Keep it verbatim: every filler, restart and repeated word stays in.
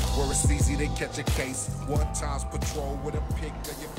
where it's easy to catch a case. One times patrol with a pick of your